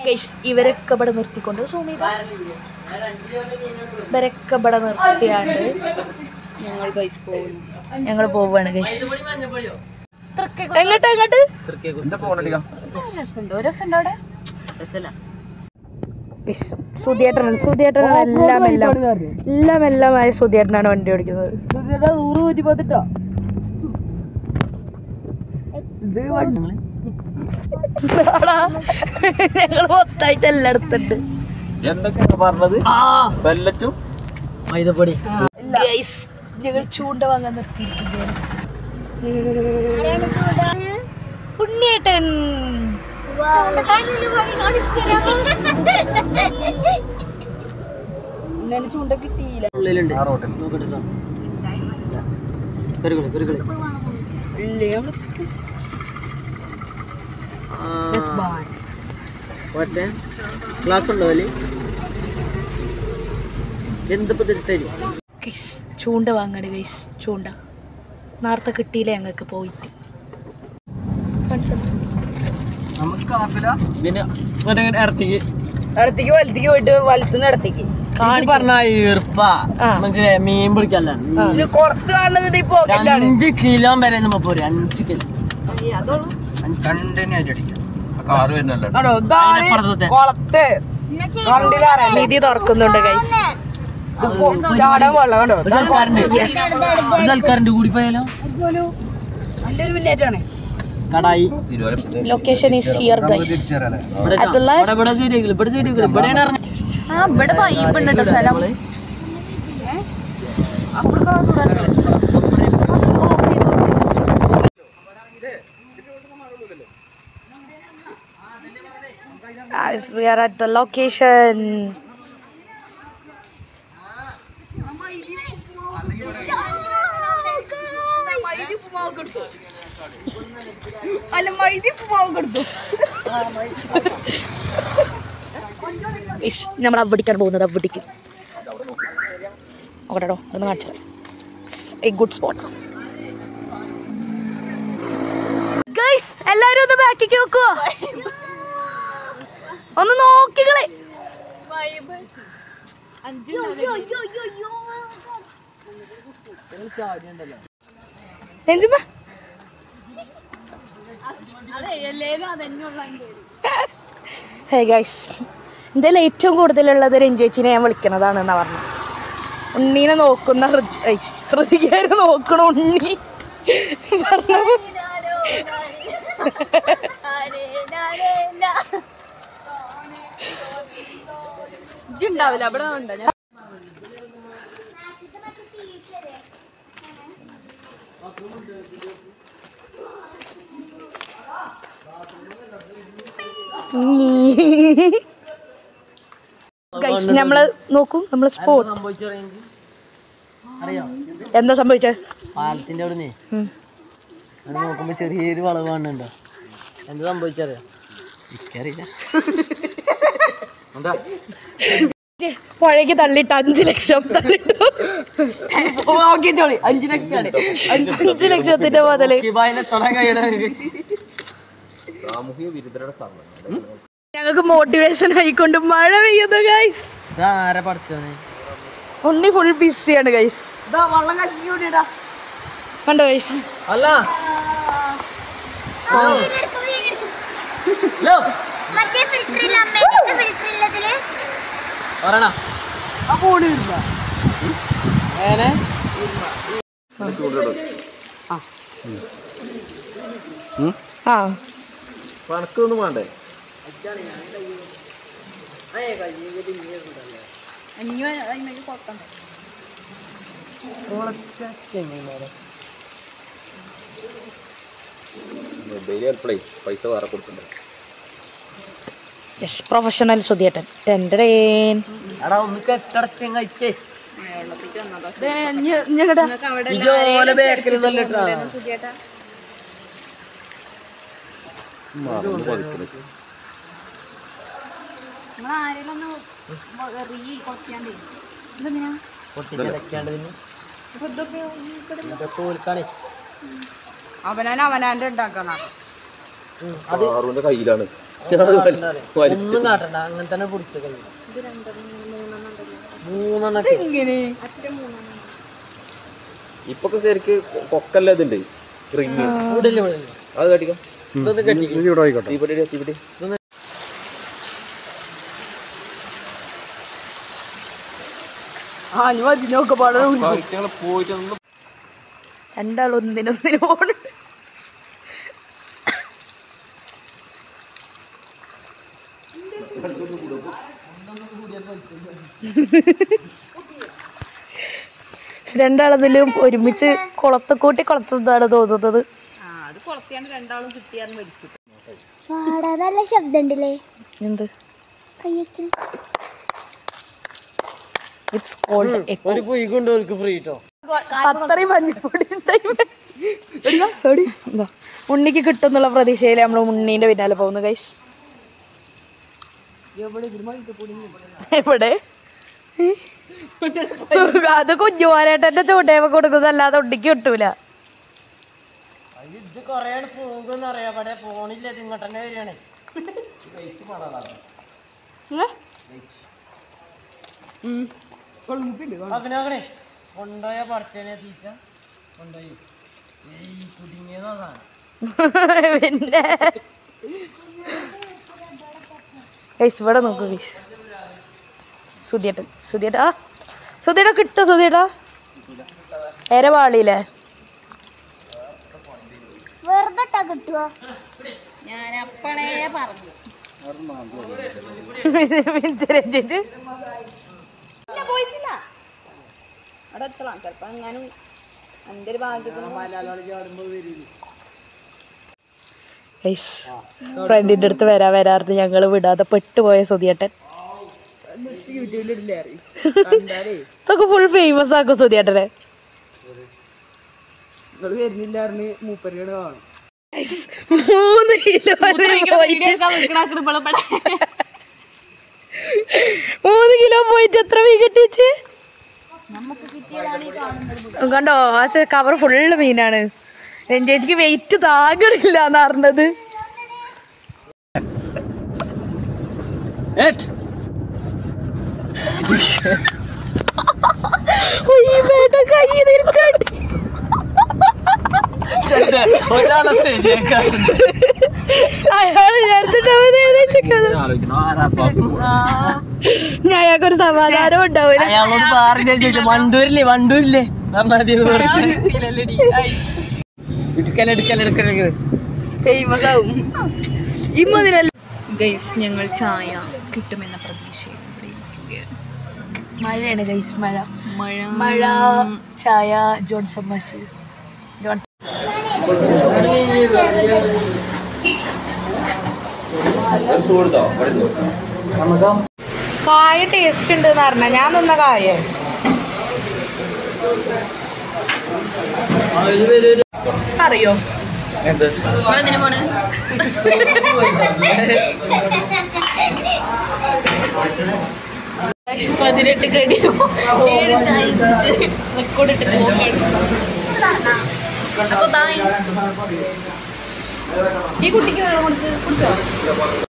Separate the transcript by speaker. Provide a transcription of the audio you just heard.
Speaker 1: ഇവരൊക്കെ ഇവിടെ നിർത്തിക്കൊണ്ട് ഇവരൊക്കെ ഇവിടെ നിർത്തിയാണ്ട് ഞങ്ങൾ പോവാണ് ഗൈസ്. എങ്ങോട്ട് എങ്ങോട്ട് സുധിയേട്ടനാണ് എല്ലാമായ സുധിയേട്ടനാണ് വണ്ടി ഓടിക്കുന്നത്. ഞങ്ങൾ മൊത്തമായിട്ട് എല്ലായിടത്തുണ്ട്. ഞങ്ങൾ ചൂണ്ട വാങ്ങാൻ നിർത്തിയിരിക്കുകയാണ്. ഉണ്ണിയേട്ടൻ ചൂണ്ട കിട്ടിയില്ല.
Speaker 2: ക്ലാസ് ഉണ്ടോ
Speaker 1: ചൂണ്ട വാങ്ങാണ് ഗൈസ്. ചൂണ്ട നേരത്തെ കിട്ടിയില്ല ഞങ്ങൾക്ക് പോയിട്ട്.
Speaker 2: ഇടത്തേക്ക് വലത്തേക്ക് പോയിട്ട് വലത്തുനിന്ന് ഇടത്തേക്ക് മീൻ പിടിക്കല്ല. 5 കിലോ വരെ നമ്മ പോരും. 5 കിലോ
Speaker 1: നിധി തുറക്കുന്നുണ്ട് ഗൈസ്.
Speaker 2: സൽക്കാരന്റെ കൂടി പോയാലോ? Kadai
Speaker 1: location is here guys. ഇവിടെ വൈബുണ്ട് സ്ഥലം. Guys, we are at the location. നമ്മൾ അവിടേക്കാണ് പോകുന്നത്. അവിടേക്ക് ഓക്കെട്ടോ ഒന്ന് കാണിച്ചു. A good spot guys. എല്ലാരും ഒന്ന് ബാക്കിക്ക് വെക്കുവോ? ഒന്ന് നോക്കികളെ. ഹേ ഗൈസ്, എന്തായാലും ഏറ്റവും കൂടുതലുള്ളത് രഞ്ജേച്ചിനെ ഞാൻ വിളിക്കണതാണെന്നാ പറഞ്ഞു. ഉണ്ണീനെ നോക്കുന്ന ഹൃതികേരെ നോക്കണ ഉണ്ണി പറഞ്ഞു. ഉണ്ടാവില്ല അവിടെ ഉണ്ടോ? ഞാൻ നമ്മള് നോക്കും. നമ്മള് സ്പോട്ട് എന്താ സംഭവിച്ചത്?
Speaker 2: പാലത്തിന്റെ അവിടെ നോക്കുമ്പോ ചെറിയൊരു വളവ് കാണുന്നുണ്ടോ? എന്താ സംഭവിച്ചറിയാം? എനിക്കറിയില്ല.
Speaker 1: പുഴയ്ക്ക് തള്ളിട്ട് 5 ലക്ഷം തള്ളിട്ടു. 5 ലക്ഷത്തിന്റെ മുതല് ഞങ്ങൾക്ക് മോട്ടിവേഷൻ ആയിക്കൊണ്ട് മഴ പെയ്യുന്നു ഗൈസ്. ഉണ്ണി ഫുൾ ബിസിയാണ് ഗൈസ്. കണ്ടോ ഗൈസ്?
Speaker 2: അല്ല
Speaker 3: കണക്കൊന്നും വേണ്ടേ? പൈസ വേറെ കൊടുക്കണ്ടേ?
Speaker 1: പ്രൊഫഷണൽ സുധിയേട്ടൻ.
Speaker 3: അവനാന്റെ കയ്യിലാണ്.
Speaker 2: ഒന്നും കാട്ടണ്ട, അങ്ങനെ തന്നെ പിടിച്ചു മൂന്നെണ്ണൊക്കെ.
Speaker 3: ഇപ്പൊ ശരിക്ക് കൊക്കല്ല ഇതുണ്ട് റിങ് അത് കട്ടിക്കോ
Speaker 2: ഇതൊന്ന് കെട്ടിക്കും.
Speaker 3: ഇവിടെ ഇവിടെ പോയിട്ട്
Speaker 1: രണ്ടാളൊന്നിനൊന്നിന് പോണ്. രണ്ടാളെന്തെങ്കിലും ഒരുമിച്ച് കുളത്തക്കൂട്ടി കുളത്താണ് തോന്നുന്നത്.
Speaker 4: നല്ല ശബ്ദം ഉണ്ടല്ലേ.
Speaker 1: എന്ത്
Speaker 2: ഒരു കുയിക്കൊണ്ട് ഓർക്ക് ഫ്രീ ട്ടോ.
Speaker 1: അത്രയും മഞ്ഞപ്പൊടി ഉണ്ണിക്ക് കിട്ടുന്നുള്ള പ്രതീക്ഷയില് നമ്മള് ഉണ്ണീന്റെ പിന്നാലെ പോകുന്നു ഗൈസ്. എവിടെ അത് കുഞ്ഞുമാരേട്ടന്റെ ചൂണ്ടയമ്മ കൊടുക്കുന്നല്ലാതെ ഉണ്ണിക്ക് കിട്ടൂല.
Speaker 2: ഇത് കൊറേ പോകുന്നറിയാ, പടേ പോണില്ല, ഇങ്ങോട്ടന്നെ വരികയാണേ. അങ്ങനെ കൊണ്ടുപോയ പറിച്ചേനെ തീറ്റ കൊണ്ടുപോയി കുടുങ്ങിയതാണ്.
Speaker 1: പിന്നെ ഇവിടെ നോക്കൂ ഗൈസ്. സുധിയേട്ടാ കിട്ടോ? സുധിയേട്ടാ എരവാളിയില്ലേ?
Speaker 4: വെറുതെ കിട്ടുവോ?
Speaker 1: ഫ്രണ്ടിന്റെ അടുത്ത് വരാറുണ്ട്, ഞങ്ങള് വിടാതെ പെട്ടുപോയ സുധിയേട്ടൻ. ഇതൊക്കെ ഫുൾ ഫേമസ് ആക്കും സുധിയേട്ടനെ. 3 കിലോ 3 കിലോ പോയിട്ട് എത്ര മീൻ കിട്ടിച്ച് കണ്ടോ? ആ കവർ ഫുള്ള് മീനാണ്. രഞ്ജേച്ചിക്ക് വെയിറ്റ് താങ്ങണില്ല എന്ന് പറഞ്ഞത്. കൈ തിരിച്ചാട്ടി അയാള് ഞങ്ങൾക്കൊരു സമാധാനം ഉണ്ടാവില്ല.
Speaker 2: വണ്ടൂരില്ലേ
Speaker 1: ഫേമസ് ആവും. ഗൈസ് ഞങ്ങൾ ചായ കിട്ടുമെന്ന പ്രതീക്ഷയിൽ മഴയാണ് ഗൈസ്. മഴ ചായ ജോൺസൺ മാഷ് കായ ടേസ്റ്റ് ഉണ്ട് എന്ന് പറഞ്ഞ ഞാൻ നിന്ന കായ അറിയോ? 18 കഴിയും റെക്കോർഡ് ഇട്ടിട്ട് ഈ കുട്ടിക്ക് വെള്ളം കൊടുത്ത് കുടിച്ചോ?